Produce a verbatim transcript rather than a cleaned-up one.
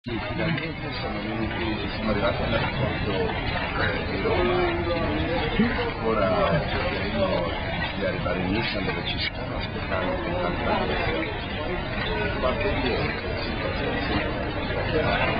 Sì, finalmente siamo venuti, siamo arrivati all'aeroporto eh, di Roma, ora cercheremo di arrivare in Nissan dove ci stanno aspettando con tanta ansia qualche cliente, situazione